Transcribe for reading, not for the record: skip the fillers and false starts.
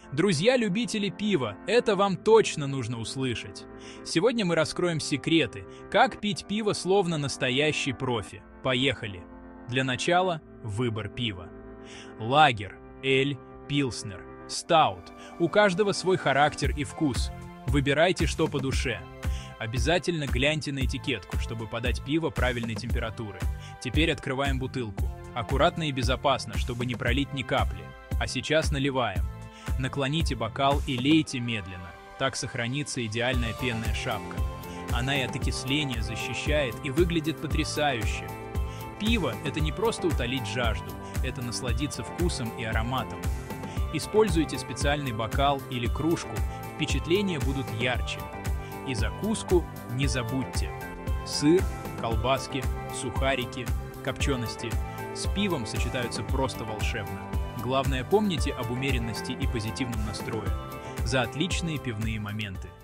Друзья-любители пива, это вам точно нужно услышать. Сегодня мы раскроем секреты, как пить пиво словно настоящий профи. Поехали! Для начала выбор пива. Лагер, эль, пилснер, стаут. У каждого свой характер и вкус. Выбирайте, что по душе. Обязательно гляньте на этикетку, чтобы подать пиво правильной температуры. Теперь открываем бутылку. Аккуратно и безопасно, чтобы не пролить ни капли. А сейчас наливаем. Наклоните бокал и лейте медленно. Так сохранится идеальная пенная шапка. Она и от окисления защищает и выглядит потрясающе. Пиво – это не просто утолить жажду, это насладиться вкусом и ароматом. Используйте специальный бокал или кружку, впечатления будут ярче. И закуску не забудьте. Сыр, колбаски, сухарики, копчености с пивом сочетаются просто волшебно. Главное, помните об умеренности и позитивном настрое. За отличные пивные моменты.